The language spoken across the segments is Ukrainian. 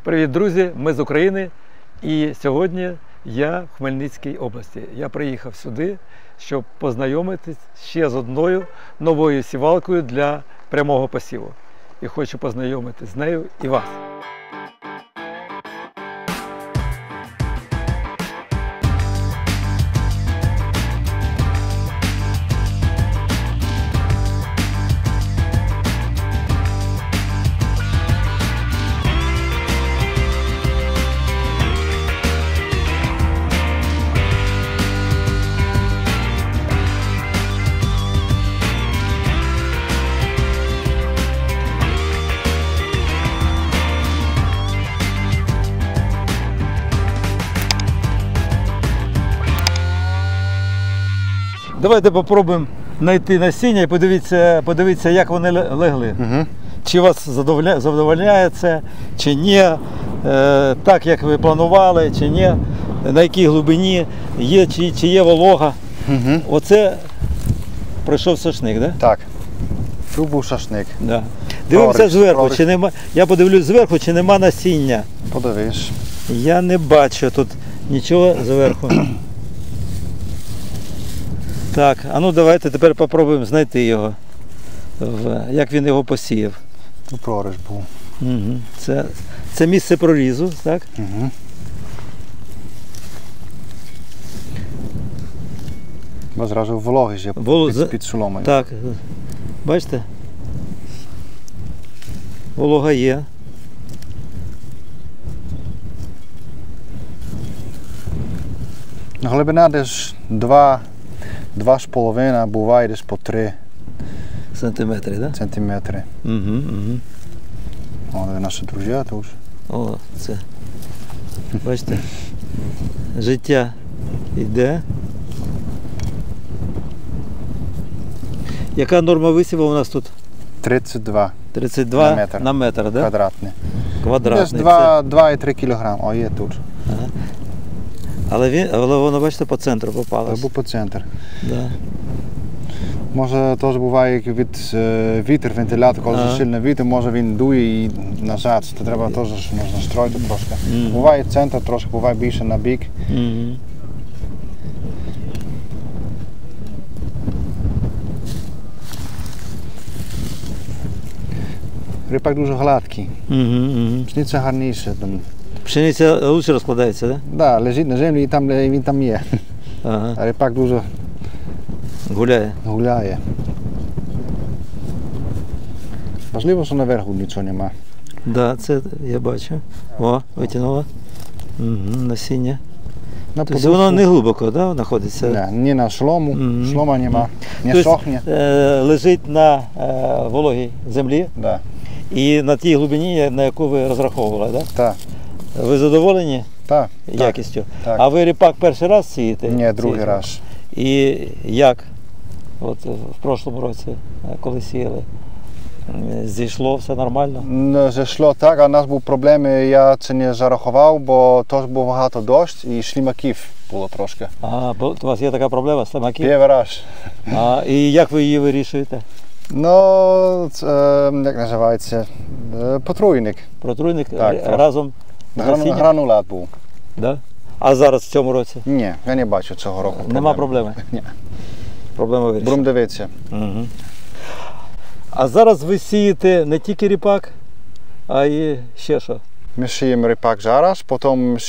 Привіт, друзі! Ми з України і сьогодні я в Хмельницькій області. Я приїхав сюди, щоб познайомитись ще з одною новою сівалкою для прямого посіву. І хочу познайомити з нею і вас. Давайте спробуємо знайти насіння і подивіться, як вони легли. Угу. Чи вас задовольняє це, чи ні, так як ви планували, чи ні, на якій глибині, чи є волога. Угу. Оце пройшов сошник, так? Так. Тут був шашник. Да. Дивимося зверху, чи нема, я подивлюсь зверху, чи нема насіння. Подивись. Я не бачу тут нічого зверху. Так, а ну давайте тепер спробуємо знайти його, як він його посіяв. Тут проріж був. Угу. Це місце прорізу, так? Угу. Бо зразу вологи ж під соломою. Так, бачите? Волога є. Глибина десь 2,5, буває десь по 3 сантиметри, так? Сантиметри. Угу, угу. О, наші друзі тут. О, це. Бачите? Життя йде. Яка норма висіву у нас тут? 32. 32 на метр, так? Квадратний. Квадратний. Десь 2,3 кг. О, є тут. Ага. Але воно, бачите, по центру попалося. Або по центру. Да. Може теж буває від вітер, вентилятор, коли сильний вітер, може він дує і назад. То треба теж настроїти трошки. Буває центр трошки, буває більше на бік. Ріпак дуже гладкий. Пшениця гарніша. Пшениця краще розкладається, так? Так, лежить на землі і він там є. Ага. А ріпак дуже гуляє. Важливо, що наверху нічого нема. Так, це я бачу. О, витягнула. Насіння. Тобто воно не глибоко, да, знаходиться? Ні на шлому, шлома нема, не сохне. Лежить на вологій землі. Да. І на тій глибині, на яку ви розраховували, так? Так. Ви задоволені Так. якістю? Так. А ви ріпак перший раз сієте? Ні, другий раз. І як? От в прошлому році, коли сіяли, зійшло все нормально? Зійшло так, а у нас були проблеми, я це не зарахував, бо теж був багато дощ і шлімаків було трошки. Ага, бо у вас є така проблема, слимаків? Перший раз. І як ви її вирішуєте? Ну, як називається, протруйник. Протруйник так, разом з насінням? Гранулат був. Да? А зараз в цьому році? Ні, я не бачу цього року проблеми. Нема проблеми? Ні. Проблема вирішена? Будемо дивитися. Угу. А зараз ви сієте не тільки ріпак, а і ще що? Ми сіємо ріпак зараз, потім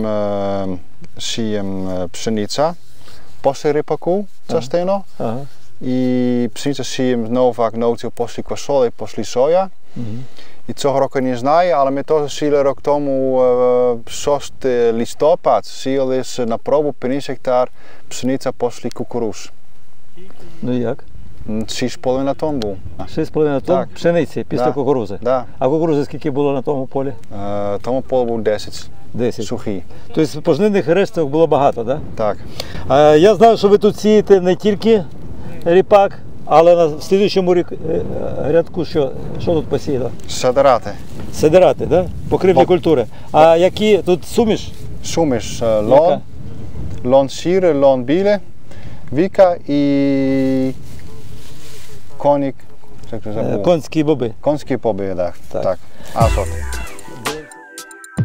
сіємо пшениця після ріпаку частину. Ага. І пшениця сіємо знову ночі після квасолі, після соя. І цього року не знаю, але ми теж сіяли рік тому 6 листопад, сіяли на пробу 50 гектар пшениця після кукуруз. Ну як? 6,5 тонн був. 6,5 тонн пшениці після кукурузи? Да. А кукурузи скільки було на тому полі? Тому полі був 10. 10? Сухий. Тобто пожнивних решток було багато, так? Так. Я знаю, що ви тут сієте не тільки ріпак, але на слідуючому рядку що тут посіяно? Сидирати. Сидирати, так? Покривні культури. А які тут суміш? Суміш лон сіре, лон біле, віка і конік. Конські боби. Конські боби, так. Азот.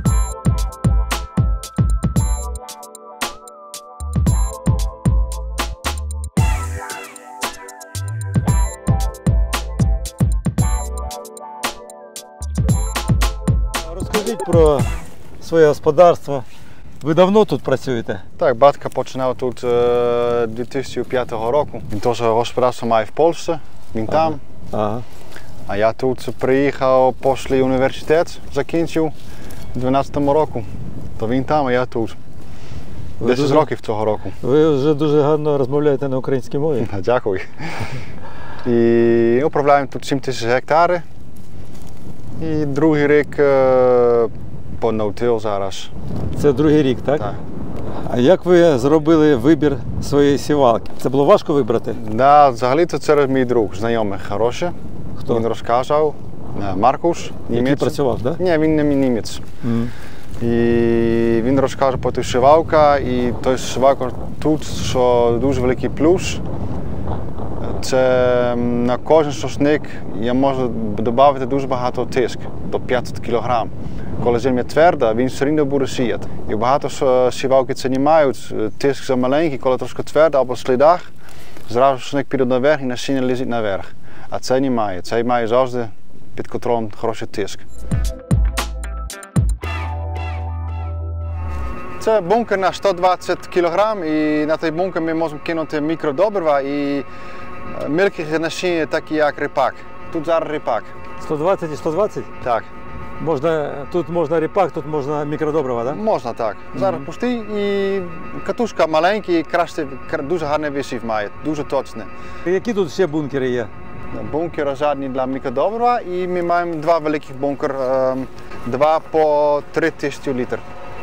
Розкажіть про своє господарство. Ви давно тут працюєте? Так, батько починав тут 2005 року. Він теж господарство має в Польщі, він там. Ага. А я тут приїхав після університету, закінчив у 2012 року. То він там, а я тут. 10 років цього року. Ви вже дуже гарно розмовляєте на українській мові. Дякую. І управляємо тут 7 тисяч гектарів. І другий рік по ноутил зараз. Це другий рік, так? Так. А як ви зробили вибір своєї сівалки? Це було важко вибрати? Да, взагалі-то це мій друг, знайомий хороший. Хто? Він розказав. Маркуш, Який німець. працював, так? Ні, він не німець. І він розкаже про ту сівалку, і той сівалка тут, що дуже великий плюс. Це на кожен сосник я можу додати дуже багато тиск, до 500 кг. Коли земля тверда, він все рівно буде сіяти. І багато сівалки це не мають, тиск замаленький, коли трошки тверда або в слідах, зразу сосник піде наверх і насіння лізить наверх. А це не має, це має завжди під контролем хороший тиск. Це бункер на 120 кг і на той бункер ми можемо кинути мікродобрива і мілких насіння, такі як ріпак. Тут зараз ріпак. 120 і 120? Так. Тут можна ріпак, тут можна мікродобрива, так? Можна так. Зараз пустий і катушка маленька і дуже гарний висів має, дуже точний. Які тут ще бункери є? Бункер задній для мікродобрива і ми маємо два великих бункери, два по 3000 літрів.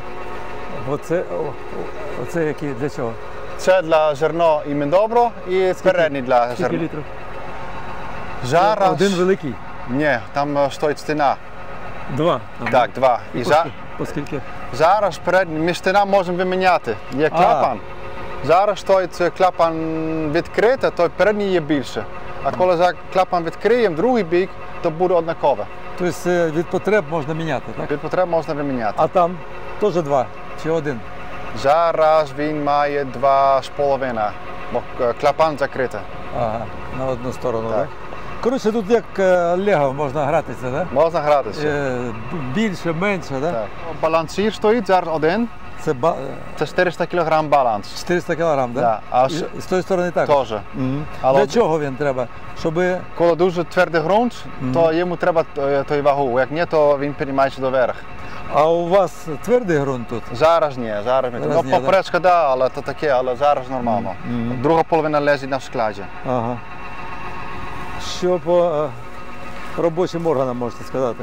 Оце які, для чого? Це для зерно і міндобро і передній для зерна. Скільки літрів? Зараз... Один великий? Ні, там стоїть стіна. Два? Так, два. І по скільки? Зараз передній стіна можемо виміняти. Є клапан. Зараз стоїть клапан відкритий, то передній є більше. А коли клапан відкриємо, другий бік, то буде однакове. Тобто від потреб можна міняти, так? Від потреб можна виміняти. А там теж два чи один? Зараз він має 2,5, бо клапан закритий. Ага, на одну сторону, Так. так? Коротше, тут як Лего можна гратися, так? Можна гратися. Більше, менше, так? Так. Балансір стоїть зараз один. Це 400 кг баланс. 400 кг, так? Да. А І з тої сторони також? Теж. Але... Для чого він треба? Щоби... Коли дуже твердий ґрунт, то йому треба той вагу. Як ні, то він піднімається доверх. А у вас твердий ґрунт тут? Зараз ні, зараз ні. Ну, попередка, да, але то таке, але зараз нормально. Друга половина лежить на складі. Ага. Що по робочим органам можете сказати?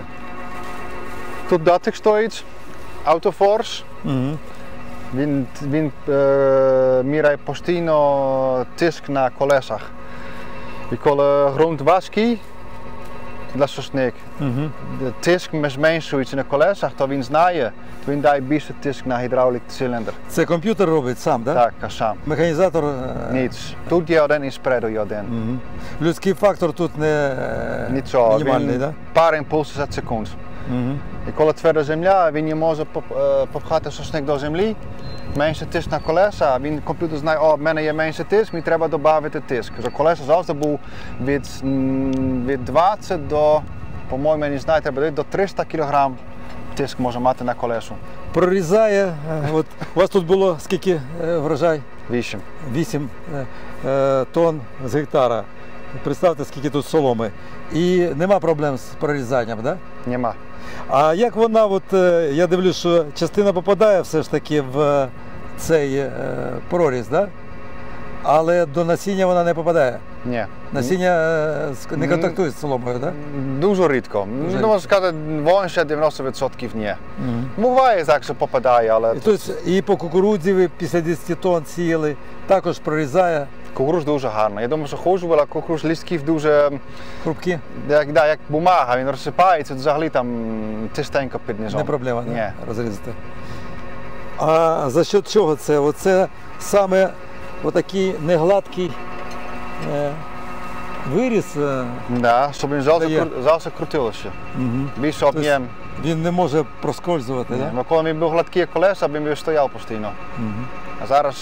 Тут датчик стоїть, Autoforce. Він міряє постійно тиск на колесах. І коли ґрунт важкий для сосник, тиск зменшується на колесах, то він знає, то він дає більше тиск на гідравлік циліндр. Це комп'ютер робить сам, так? Так, сам. Механізатор? Ніц. Тут є один і спереду є один. Людський фактор тут не мінімальний, так? Пару імпульсів за секунд. І коли тверда земля, він не може попхати сосник до землі, менше тиск на колеса, комп'ютер знає, о, в мене є менше тиск, мені треба додати тиск. За колеса завжди був від 20 до, по-моєму, не знаю, треба до 300 кг тиск може мати на колесу. Прорізає, от у вас тут було скільки врожай? 8. 8 тонн з гектара. Представте, скільки тут соломи. І нема проблем з прорізанням, так? Нема. А як вона, я дивлюсь, що частина попадає все ж таки в цей проріз, так? Але до насіння вона не попадає? Ні. Насіння не контактує з соломою, так? Дуже рідко. Можна сказати, 90% ні. Буває так, що попадає, але... І по кукурудзі ви після 10 тонн сіяли, також прорізає? Кукуруз дуже гарно. Я думаю, що хуже була кукуруз листків дуже... Хрупкі? Як бумага, він розсипається, взагалі там чистенько під низом. Не проблема, ні. Розрізати. А за що чого це? Оце саме отакий негладкий виріс? Да, щоб він завжди крутилося. Більше об'єм. Він не може проскользувати, так? Бо коли він був гладкі колеса, він стояв постійно. А зараз...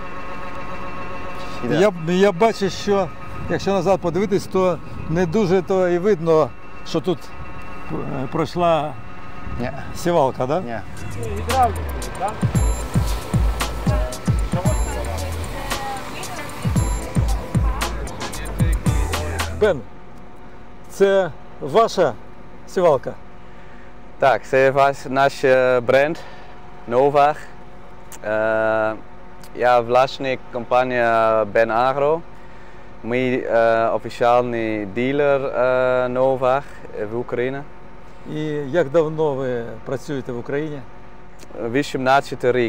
Я бачу, що якщо назад подивитись, то не дуже то і видно, що тут пройшла Ні. Сівалка, так? Да? Ні. Бен, це ваша сівалка? Так, це наш бренд Novag. Я власник компанії Ben Agro. Ми офіційний дилер Novag в Україні. І як давно ви працюєте в Україні? 18 рік.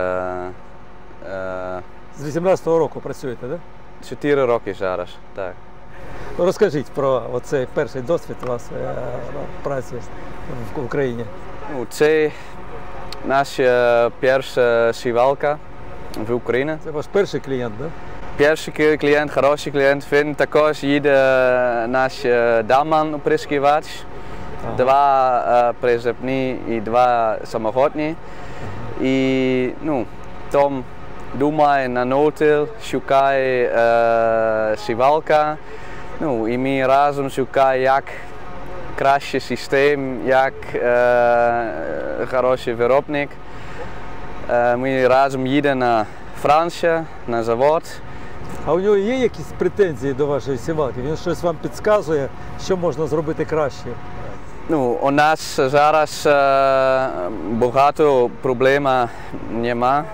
З 18-го року працюєте, так? Да? 4 роки зараз, так. Розкажіть про оцей перший досвід у вас праці в Україні. Ну, це наша перша сівалка в Україні. Це ваш перший клієнт, так? Да? Перший клієнт, хороший клієнт. Він також їде наш Daman оприскувач. Ага. 2 прицепні і 2 самоходні. І Том думає на ноутил, шукає сівалка. І ми разом шукаємо, як кращий систем, як хороший виробник. Ми разом їдемо на Францію, на завод. А у нього є якісь претензії до вашої сівалки? Він щось вам підказує, що можна зробити краще? У нас зараз багато проблем нема.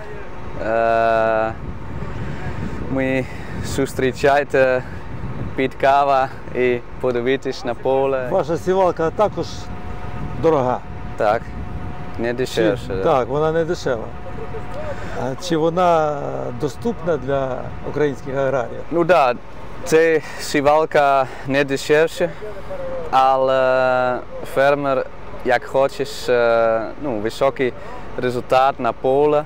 Ми зустрічаєте під кава і подивитись на поле. Ваша сівалка також дорога? Так, не дешевше. Так, вона не дешева. А чи вона доступна для українських аграріїв? Ну так, це сівалка не дешевше, але фермер, як хочеш високий результат на поле,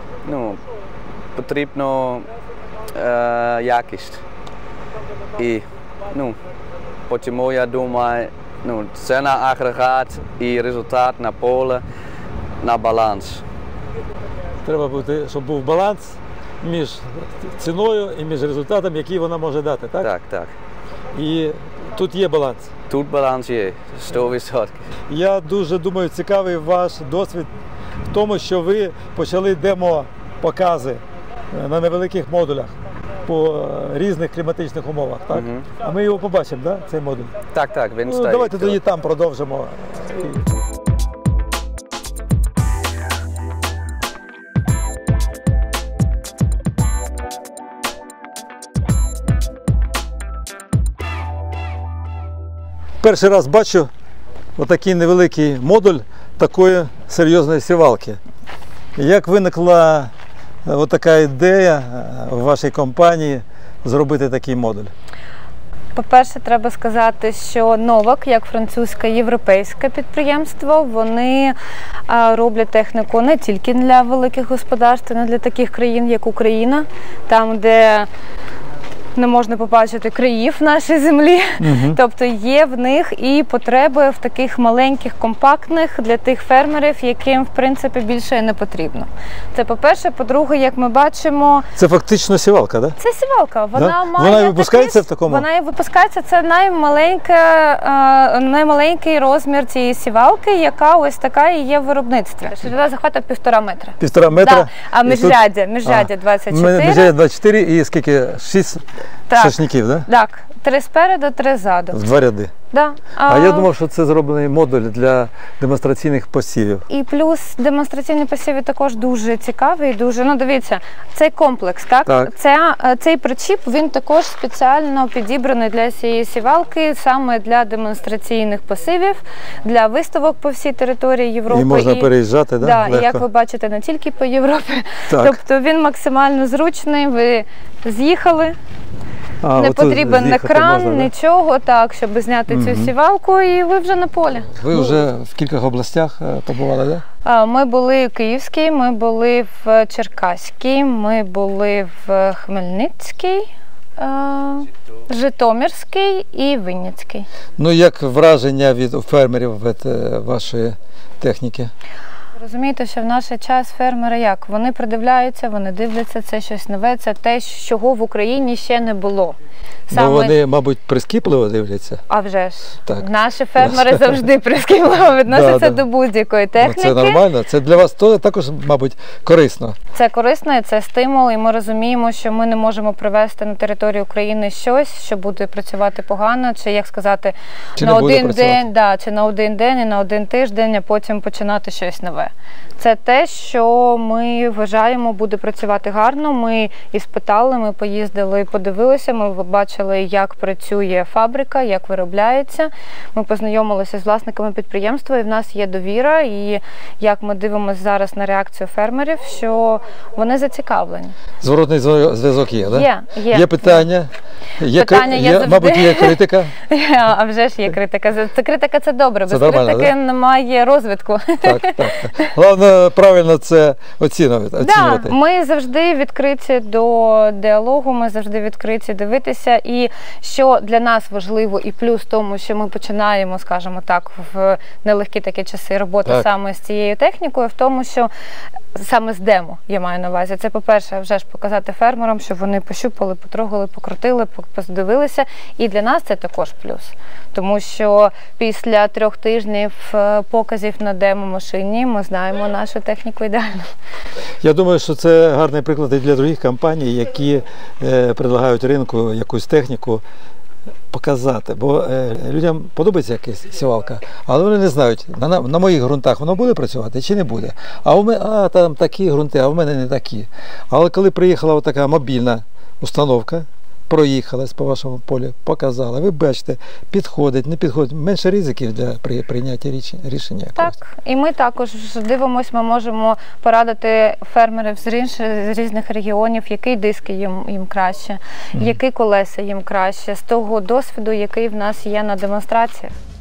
потрібно якість. І тому я думаю, ціна агрегат і результат на поле на баланс. Треба бути, щоб був баланс між ціною і між результатом, який вона може дати, так? Так, так. І тут є баланс? Тут баланс є, 100%. Я дуже думаю, цікавий ваш досвід в тому, що ви почали демо-покази на невеликих модулях по різних кліматичних умовах, так? Угу. А ми його побачимо, так, цей модуль? Так, так, він стоїть. Давайте тоді там продовжимо. Перший раз бачу отакий невеликий модуль такої серйозної сівалки. Як виникла така ідея в вашій компанії зробити такий модуль? По-перше, треба сказати, що Novag, як французьке європейське підприємство, вони роблять техніку не тільки для великих господарств, не для таких країн, як Україна, там, де не можна побачити країв нашої землі. Угу. Тобто є в них і потреби в таких маленьких, компактних для тих фермерів, яким, в принципі, більше не потрібно. Це по-перше. По-друге, як ми бачимо... Це фактично сівалка, так? Да? Це сівалка. Вона да? має вона і випускається в такому? Вона і випускається. Це наймаленький розмір цієї сівалки, яка ось така і є в виробництві. Ширина захвату 1,5 метра. 1,5 метра? Да. А міжряддя 24. Міжряддя 24 і скільки? 6 шашників, так? Да? Так. 3 спереду, 3 ззаду. В 2 ряди? Да. А я думав, що це зроблений модуль для демонстраційних посівів. І плюс демонстраційні посіви також дуже цікаві. Дуже, дивіться, цей комплекс, так? Цей причіп, він також спеціально підібраний для цієї сівалки, саме для демонстраційних посівів, для виставок по всій території Європи. І можна переїжджати, так? Да, і як ви бачите, не тільки по Європі. Так. Тобто він максимально зручний, ви з'їхали. Не потрібен екран, можна, нічого, так, щоб зняти цю сівалку, і ви вже на полі. Ви вже в кількох областях побували, так? Ми були в Київській, ми були в Черкаській, ми були в Хмельницькій, Житомирській і Вінницькій. Ну, як враження від фермерів від вашої техніки? Розумієте, що в наш час фермери як? Вони придивляються, вони дивляться, це щось нове, це те, чого в Україні ще не було. Бо вони, мабуть, прискіпливо дивляться. А вже ж. Так. Наші фермери завжди прискіпливо відносяться до будь-якої техніки. Це нормально, це для вас також, мабуть, корисно. Це корисно і це стимул, і ми розуміємо, що ми не можемо привезти на територію України щось, що буде працювати погано, чи, як сказати, чи на один день, чи на один день і на один тиждень, а потім починати щось нове. Це те, що ми вважаємо буде працювати гарно. Ми і спитали, ми поїздили, подивилися, ми бачили, як працює фабрика, як виробляється. Ми познайомилися з власниками підприємства, і в нас є довіра. І як ми дивимося зараз на реакцію фермерів, що вони зацікавлені. Зворотний зв'язок є, так? Є. Є питання? Мабуть, є критика? А вже ж є критика. Критика – це добре, без критики немає розвитку. Так. Головне правильно це оцінювати. Так, ми завжди відкриті до діалогу, ми завжди відкриті дивитися. І що для нас важливо, і плюс тому, що ми починаємо, скажімо так, в нелегкі такі часи роботи саме з цією технікою, в тому, що саме з демо, я маю на увазі. Це, по-перше, вже ж показати фермерам, щоб вони пощупали, потрогали, покрутили, подивилися. І для нас це також плюс. Тому що після 3 тижнів показів на демо-машині ми знаємо нашу техніку ідеально. Я думаю, що це гарний приклад і для других компаній, які предлагають ринку якусь техніку, показати, бо людям подобається якась сівалка, але вони не знають, на моїх ґрунтах воно буде працювати чи не буде. Там такі ґрунти, а в мене не такі. Але коли приїхала така мобільна установка, проїхалась по вашому полю, показала, ви бачите, підходить, не підходить, менше ризиків для прийняття рішення. Так, і ми також дивимося, ми можемо порадити фермерів з різних регіонів, який диск їм краще, які колеса їм краще, з того досвіду, який в нас є на демонстраціях.